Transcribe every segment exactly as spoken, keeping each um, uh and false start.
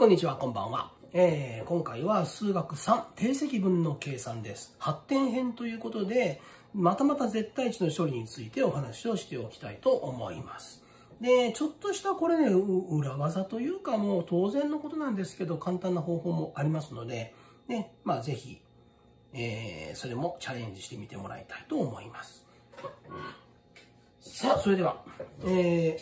こんにちは、こんばんは。えー、今回は数学さん、定積分の計算です。発展編ということで、またまた絶対値の処理についてお話をしておきたいと思います。で、ちょっとしたこれね、裏技というかもう当然のことなんですけど、簡単な方法もありますので、ね、まあぜひ、えー、それもチャレンジしてみてもらいたいと思います。さあ、それでは、えー、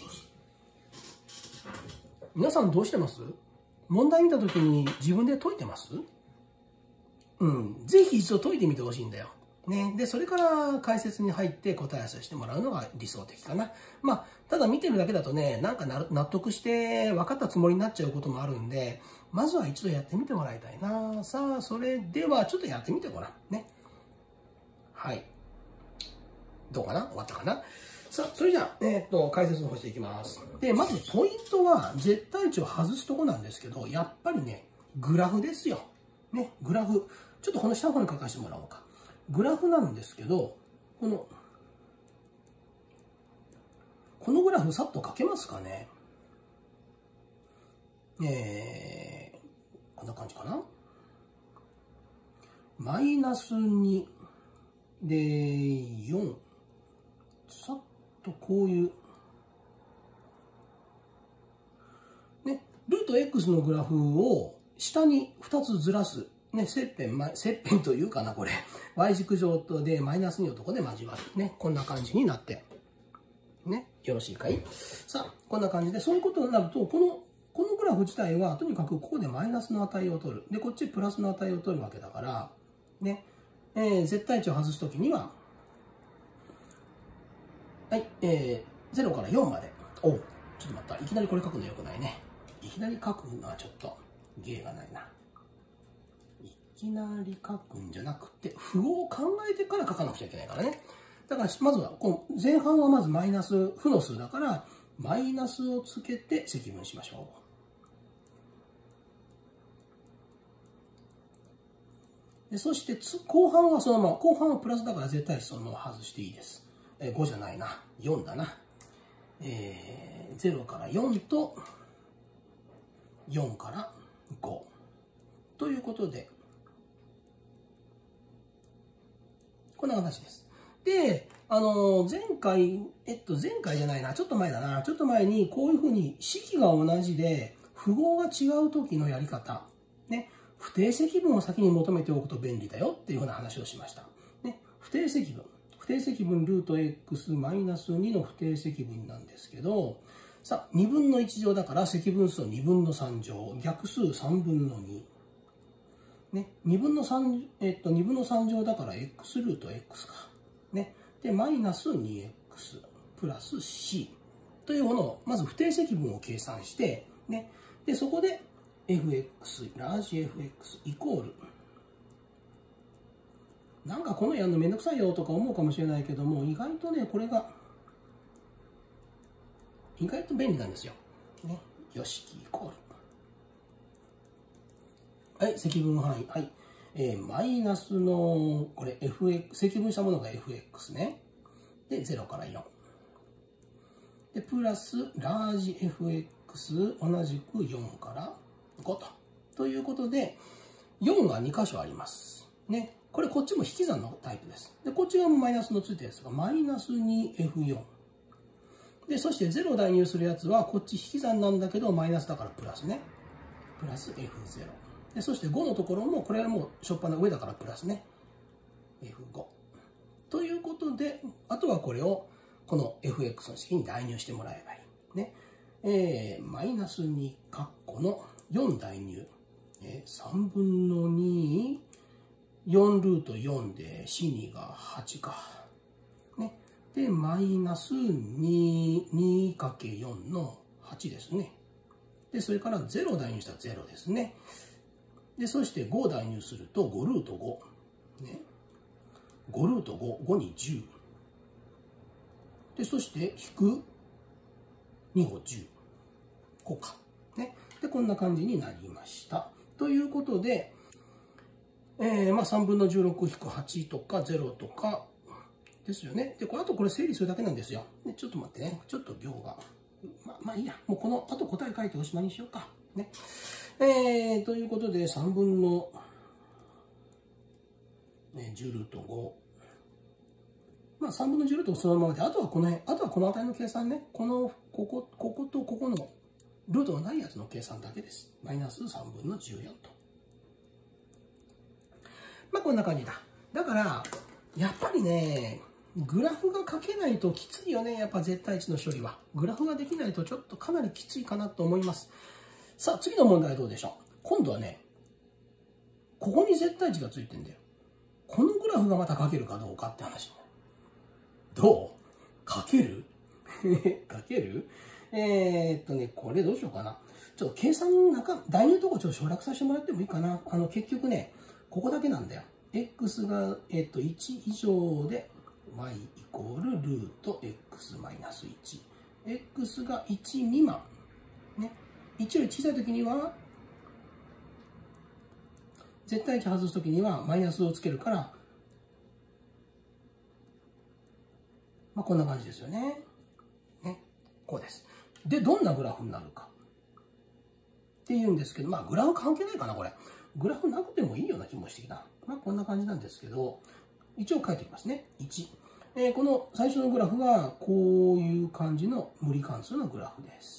皆さんどうしてます？問題見たときに自分で解いてます？うん。ぜひ一度解いてみてほしいんだよ。ね。で、それから解説に入って答え合わせしてもらうのが理想的かな。まあ、ただ見てるだけだとね、なんか納得して分かったつもりになっちゃうこともあるんで、まずは一度やってみてもらいたいな。さあ、それではちょっとやってみてごらん。ね。はい。どうかな？終わったかな？さあ、それじゃあ、えっと、解説の方していきます。で、まずポイントは、絶対値を外すとこなんですけど、やっぱりね、グラフですよ。ね、グラフ。ちょっとこの下の方に書かせてもらおうか。グラフなんですけど、この、このグラフさっと書けますかね？えー、こんな感じかな？マイナスにでよん。さっとこういう、ね、ルート X のグラフを下にふたつずらす。ね、切片、切片というかな、これ。Y 軸上とでマイナスにのとこで交わる。ね、こんな感じになって。ね、よろしいかい？さあ、こんな感じで、そういうことになると、この、このグラフ自体は、とにかくここでマイナスの値を取る。で、こっちプラスの値を取るわけだから、ね、えー、絶対値を外すときには、はい、えー、ゼロからよんまで。おう、ちょっと待った。いきなりこれ書くのよくないね。いきなり書くのはちょっと芸がないな。いきなり書くんじゃなくて、符を考えてから書かなくちゃいけないからね。だから、まずは、こう前半はまずマイナス、負の数だから、マイナスをつけて積分しましょう。でそしてつ、後半はそのまま、後半はプラスだから絶対値そのまま外していいです。えごじゃないな。よんだな。えー、ゼロからよんと、よんからご。ということで、こんな形です。で、あのー、前回、えっと、前回じゃないな、ちょっと前だな、ちょっと前にこういうふうに式が同じで、符号が違う時のやり方、ね、不定積分を先に求めておくと便利だよっていうふうな話をしました。ね、不定積分。不定積分ルート X マイナスにの不定積分なんですけど、さあ、にぶんのいち乗だから積分数にぶんのさん乗、逆数さんぶんのに。ね、にぶんのさん、えっと、にぶんのさん乗だから X ルート X か。ね。で、マイナス にエックス プラス C というものを、まず不定積分を計算して、ね。で、そこで エフエックス、ラージ エフエックス イコール、なんかこのやるのめんどくさいよとか思うかもしれないけども、意外とね、これが、意外と便利なんですよ。ね。よしきイコール。はい、積分範囲。はい。えー、マイナスの、これ エフエックス、積分したものが エフエックス ね。で、ゼロからよん。で、プラス、ラージ エフエックス、同じくよんからごと。ということで、よんがに箇所あります。ね。これこっちも引き算のタイプです。で、こっち側もマイナスのついたやつが、マイナス にエフよん。で、そしてゼロを代入するやつは、こっち引き算なんだけど、マイナスだからプラスね。プラス エフゼロ。で、そしてごのところも、これはもう、しょっぱな上だからプラスね。エフご。ということで、あとはこれを、この エフエックス の式に代入してもらえばいい。ね。えー、マイナスにカッコのよん代入。えー、さんぶんのに、よんルートよんで シーに がはちか。ね。で、マイナスに、にかけるよん のはちですね。で、それからゼロを代入したらゼロですね。で、そしてごを代入するとごルートご。ね。ごルートご、ごにじゅう。で、そして引くにごじゅう。こうか。ね。で、こんな感じになりました。ということで、えー、まあさんぶんのじゅうろく引くはちとかゼロとかですよね。で、これあとこれ整理するだけなんですよ。でちょっと待ってね。ちょっと行が。まあ、まあいいや。もうこの後答え書いておしまいにしようか。 ね。えー、ということで、さんぶんの、ね、じゅうルートご。まあ、さんぶんのじゅうルートそのままで、あとはこの辺、あとはこの値の計算ね。この、ここ、こことここのルートがないやつの計算だけです。マイナスさんぶんのじゅうよんと。まあ、こんな感じだ。だから、やっぱりね、グラフが書けないときついよね。やっぱ絶対値の処理は。グラフができないとちょっとかなりきついかなと思います。さあ、次の問題はどうでしょう。今度はね、ここに絶対値がついてんだよ。このグラフがまた書けるかどうかって話。どう書ける書けるえー、っとね、これどうしようかな。ちょっと計算なんか、代入とこちょっと省略させてもらってもいいかな。あの、結局ね、ここだけなんだよ。x が、えっと、いち以上で、y イコールルート x マイナスいち。x がいち未満。ね。いちより小さいときには、絶対値外すときにはマイナスをつけるから、まあ、こんな感じですよね。ね。こうです。で、どんなグラフになるか。っていうんですけど、まあ、グラフ関係ないかな、これ。グラフなくてもいいような気もしてきた。まあ、こんな感じなんですけど、一応書いておきますね。いち。えー、この最初のグラフは、こういう感じの無理関数のグラフです。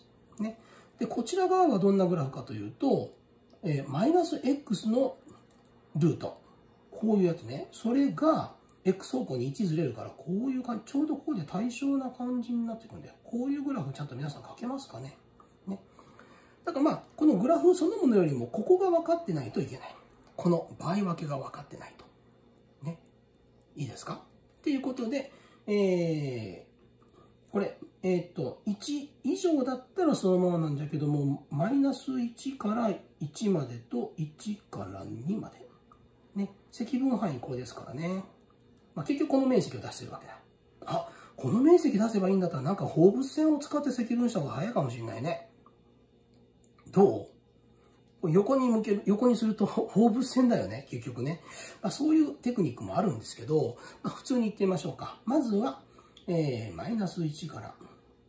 ね。で、こちら側はどんなグラフかというと、えー、マイナス x のルート。こういうやつね。それが、x 方向にいちずれるから、こういう感じ、ちょうどこうで対称な感じになってくるんだよ。こういうグラフちゃんと皆さん書けますかね。ね。だからまあ、このグラフそのものよりも、ここが分かってないといけない。この倍分けが分かってないと。ね。いいですかっていうことで、えー、これ、えっと、いち以上だったらそのままなんだけども、マイナスいちからいちまでといちからにまで。ね。積分範囲これですからね。まあ、結局この面積を出してるわけだ。あ、この面積出せばいいんだったらなんか放物線を使って積分した方が早いかもしれないね。どう？横に向ける、横にすると放物線だよね、結局ね。まあ、そういうテクニックもあるんですけど、まあ、普通に言ってみましょうか。まずは、えー、マイナスいちから、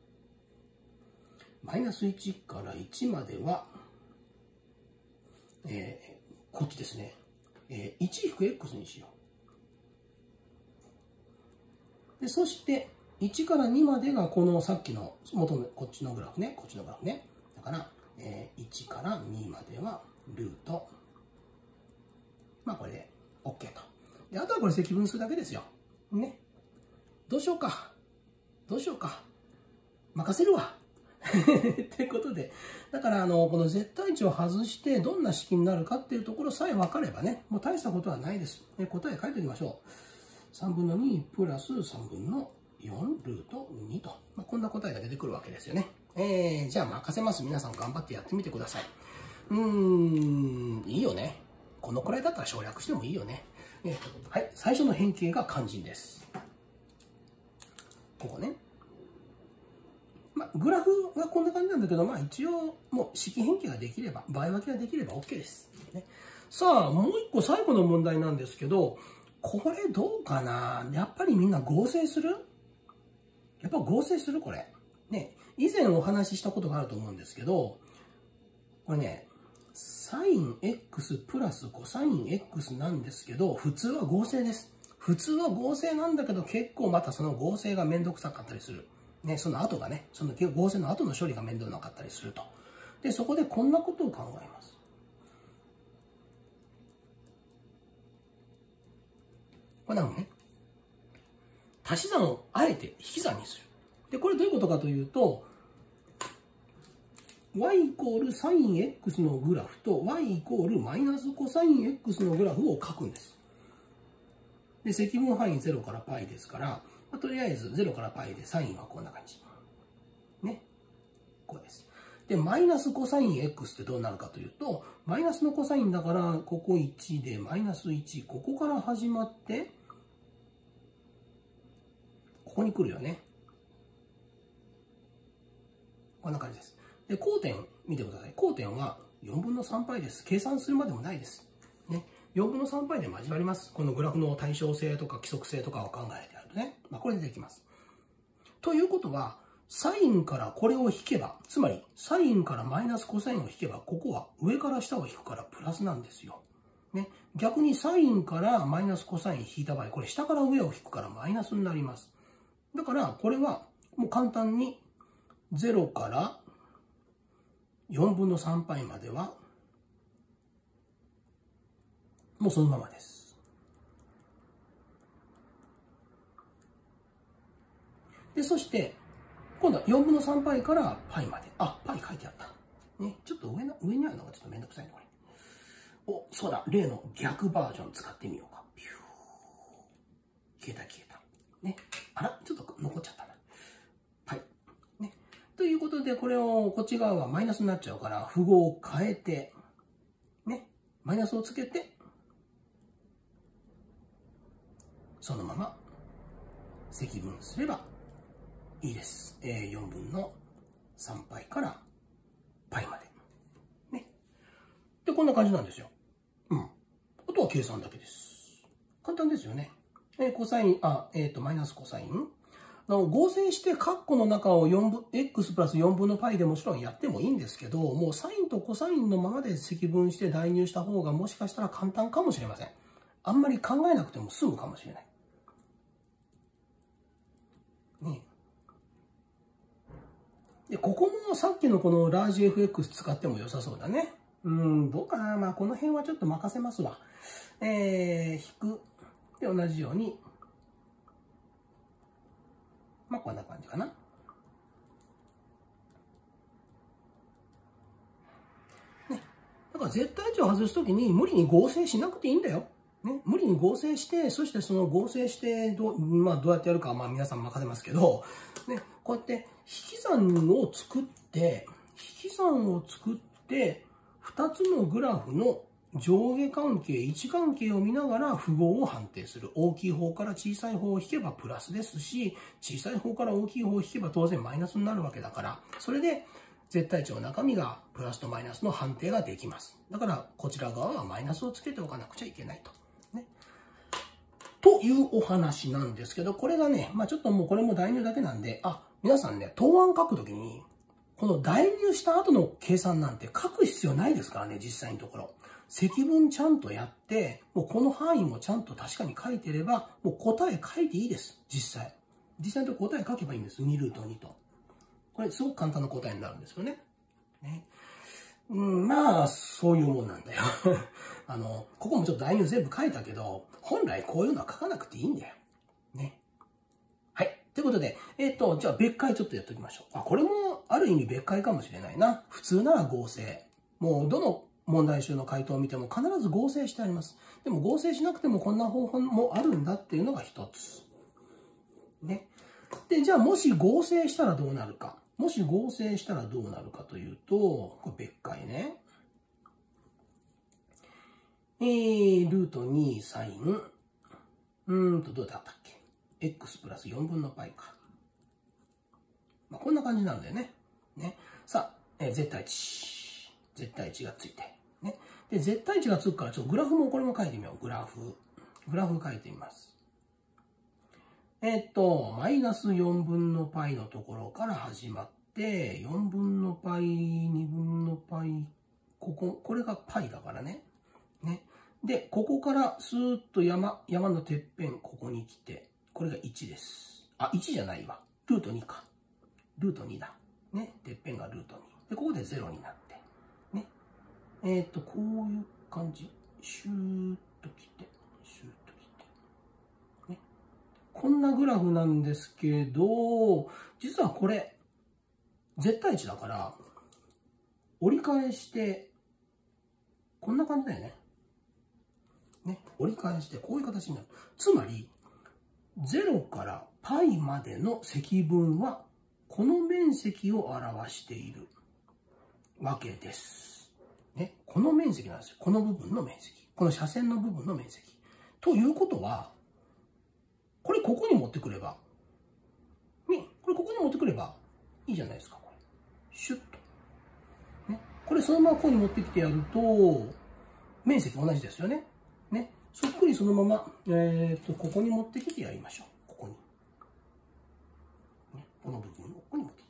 マイナスいちからいちまでは、えー、こっちですね。えー、いち引く x にしよう。で、そして、いちからにまでがこのさっきの元のこっちのグラフね。こっちのグラフね。だから、えー、いちからにまではルート。まあこれで OK と。で、あとはこれ積分するだけですよ。ね。どうしようか。どうしようか。任せるわ。ってことで。だから、あの、この絶対値を外してどんな式になるかっていうところさえ分かればね、もう大したことはないです。ね、答え書いておきましょう。さんぶんのにプラスさんぶんのよんルートにと。まあ、こんな答えが出てくるわけですよね。えー、じゃあ任せます。皆さん頑張ってやってみてください。うーん、いいよね。このくらいだったら省略してもいいよね。えはい、最初の変形が肝心です。ここね。まあ、グラフはこんな感じなんだけど、まあ一応、もう式変形ができれば、倍分けができれば OK です。ね、さあ、もう一個最後の問題なんですけど、これどうかな？やっぱりみんな合成する？やっぱ合成するこれ。ね、以前お話ししたことがあると思うんですけど、これね、サイン X プラスコサイン X なんですけど、普通は合成です。普通は合成なんだけど、結構またその合成がめんどくさかったりする。ね、その後がね、その合成の後の処理が面倒なかったりすると。で、そこでこんなことを考えます。これなのね。足し算をあえて引き算にする。で、これどういうことかというと、y イコールサイン x のグラフと y イコールマイナスコサイン x のグラフを書くんです。で、積分範囲ゼロから π ですから、まあ、とりあえずゼロから π でサインはこんな感じ。ね。こうです。で、マイナスコサイン x ってどうなるかというと、マイナスのコサインだから、ここいちでマイナスいち、ここから始まって、ここに来るよね。こんな感じです。で、交点見てください。交点はよんぶんのさん π です。計算するまでもないです。ね。よんぶんのさん π で交わります。このグラフの対称性とか規則性とかを考えてやるとね。まあ、これでできます。ということは、 サインからこれを引けば、つまりサインからマイナスコサインを引けば、ここは上から下を引くからプラスなんですよ。ね、逆にサインからマイナスコサイン引いた場合、これ下から上を引くからマイナスになります。だからこれはもう簡単にゼロからよんぶんのさんパイまではもうそのままです。で、そして今度はよんぶんのさんパイからパイまで。あ、パイ書いてあった。ね、ちょっと上の上にあるのがちょっとめんどくさいね、これ。お、そうだ、例の逆バージョン使ってみようか。ピュー。消えた消えた。ね。あら、ちょっと残っちゃったな。はい。ね。ということで、これを、こっち側はマイナスになっちゃうから、符号を変えて、ね。マイナスをつけて、そのまま積分すればいいです。えー、よんぶんのさんパイからパイまで。ね。で、こんな感じなんですよ。うん。あとは計算だけです。簡単ですよね。えー、コサイン、あ、えっと、マイナスコサイン。あの合成して、カッコの中をよんぶん、x プラスよんぶんのパイでもちろんやってもいいんですけど、もうサインとコサインのままで積分して代入した方がもしかしたら簡単かもしれません。あんまり考えなくても済むかもしれない。ね。で、ここもさっきのこのラージ エフエックス 使っても良さそうだね。うん、どうかな。まあ、この辺はちょっと任せますわ。えー、引く。で、同じように。まあ、こんな感じかな。ね。だから絶対値を外すときに無理に合成しなくていいんだよ。ね。無理に合成して、そしてその合成してどう、まあ、どうやってやるかはまあ皆さん任せますけど、ね。こうやって引き算を作って、引き算を作って、ふたつのグラフの上下関係、位置関係を見ながら符号を判定する。大きい方から小さい方を引けばプラスですし、小さい方から大きい方を引けば当然マイナスになるわけだから、それで絶対値の中身がプラスとマイナスの判定ができます。だからこちら側はマイナスをつけておかなくちゃいけないと。ね。というお話なんですけど、これがね、まあちょっともうこれも代入だけなんで、あ、皆さんね、答案書くときに、この代入した後の計算なんて書く必要ないですからね、実際のところ。積分ちゃんとやって、もうこの範囲もちゃんと確かに書いてれば、もう答え書いていいです、実際。実際の答え書けばいいんです。にルートにと。これすごく簡単な答えになるんですよね。ね。うん、まあ、そういうもんなんだよ。あの、ここもちょっと代入全部書いたけど、本来こういうのは書かなくていいんだよ。ね。はい。ということで、えっと、じゃあ別解ちょっとやっておきましょう。あ、これもある意味別解かもしれないな。普通なら合成。もうどの問題集の回答を見ても必ず合成してあります。でも合成しなくてもこんな方法もあるんだっていうのが一つ。ね。で、じゃあもし合成したらどうなるか。もし合成したらどうなるかというと、これ別解ね。えー、ルートにサイン。うーんと、どうだったっけ。x プラスよんぶんのパイか。まあ、こんな感じなんだよね。ね。さあ、えー、絶対値。絶対値がついて。ね。で、絶対値がつくから、ちょっとグラフもこれも書いてみよう。グラフ。グラフ書いてみます。えっと、マイナスよんぶんのパイのところから始まって、よんぶんのパイ、にぶんのパイ、ここ、これがパイだからね。ね。で、ここからスーッと山、山のてっぺん、ここに来て、これがいちです。あ、いちじゃないわ。ルートにか。ルートにだ。ね。てっぺんがルートに。で、ここでゼロになって。ね。えっと、こういう感じ。シューッと来て、シューッと来て。ね。こんなグラフなんですけど、実はこれ、絶対値だから、折り返して、こんな感じだよね。ね。折り返して、こういう形になる。つまり、ゼロからパイまでの積分は、この面積を表しているわけです。ね。この面積なんですよ。この部分の面積。この斜線の部分の面積。ということは、これここに持ってくれば、ね。これここに持ってくればいいじゃないですか。これシュッと。ね。これそのままここに持ってきてやると、面積同じですよね。ね。そっくりそのまま、えっと、ここに持ってきてやりましょう。ここに。ね。この部分をここに持ってきて。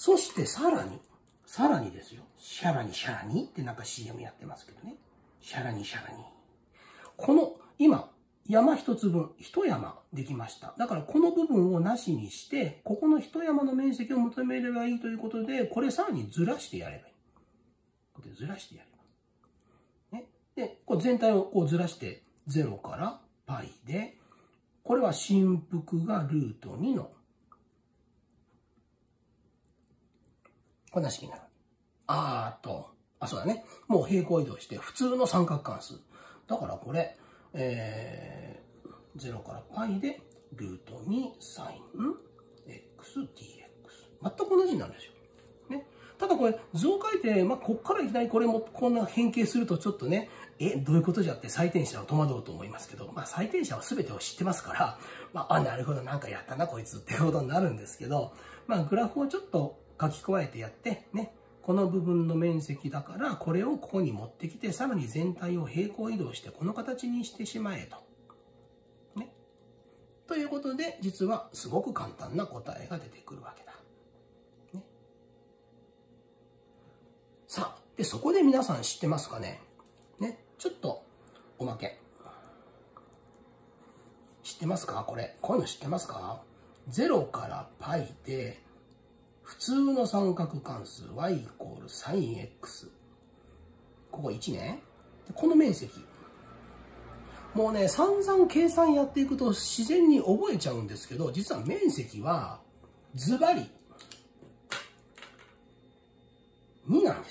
そしてさらに、さらにですよ。シャラにシャラにってなんか シーエム やってますけどね。シャラにシャラに。この、今、山一つ分、一山できました。だからこの部分をなしにして、ここの一山の面積を求めればいいということで、これさらにずらしてやればいい。これずらしてやれば。ね。で、これ全体をこうずらしてゼロから π で、これは振幅がルートにの、これなしになる。あーっと、あ、そうだね。もう平行移動して普通の三角関数。だからこれ、えー、ゼロから π でルートにサイン xdx。全く同じになるんですよ。ね。ただこれ図を書いて、まあ、こっからいきなりこれもこんな変形するとちょっとね、え、どういうことじゃって採点者は戸惑うと思いますけど、まあ、採点者は全てを知ってますから、まあ、あ、なるほど、なんかやったな、こいつっていうことになるんですけど、まあ、グラフをちょっと書き加えてやって、ね、この部分の面積だから、これをここに持ってきて、さらに全体を平行移動して、この形にしてしまえと。ね。ということで、実はすごく簡単な答えが出てくるわけだ。ね。さあ、で、そこで皆さん知ってますかね。ね。ちょっと、おまけ。知ってますかこれ。こういうの知ってますか ?ゼロ から π で、普通の三角関数 y イコール サイン x。ここいちね。この面積。もうね、散々計算やっていくと自然に覚えちゃうんですけど、実は面積はズバリになんです。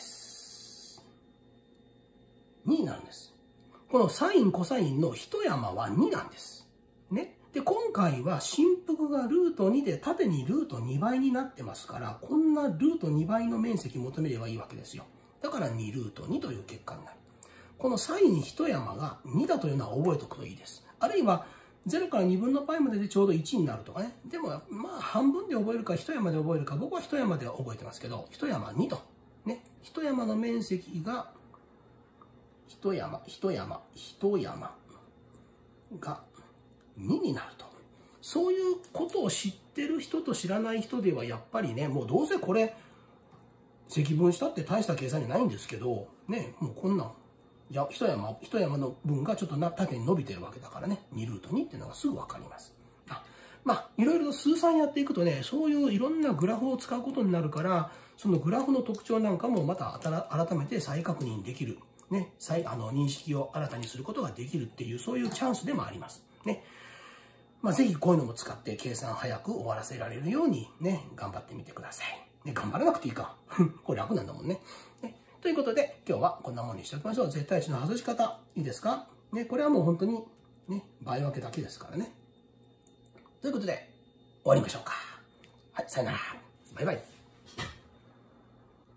になんです。このサイン、コサインの一山はになんです。ね。で、今回は振幅がルートにで縦にルートにばいになってますから、こんなルートにばいの面積求めればいいわけですよ。だからにルートにという結果になる。このサイン一山がにだというのは覚えておくといいです。あるいはゼロからにぶんの π まででちょうどいちになるとかね。でも、まあ半分で覚えるか一山で覚えるか、僕は一山で覚えてますけど、一山にと。ね。一山の面積が、一山、一山、一山が、にになると。そういうことを知ってる人と知らない人ではやっぱりね、もうどうせこれ積分したって大した計算じゃないんですけど、ね、もうこんなん、いや、一山、一山の分がちょっとな縦に伸びてるわけだからね、にルートにっていうのがすぐわかります。あ、まあ、いろいろと数算やっていくとね、そういういろんなグラフを使うことになるから、そのグラフの特徴なんかもまた改めて再確認できる。ね、再、あの、認識を新たにすることができるっていう、そういうチャンスでもあります。ね。まあ、ぜひこういうのも使って計算早く終わらせられるようにね、頑張ってみてください。ね、頑張らなくていいか。これ楽なんだもんね。ね。ということで、今日はこんなもんにしておきましょう。絶対値の外し方、いいですかね、これはもう本当にね、倍分けだけですからね。ということで、終わりましょうか。はい、さよなら。バイバイ。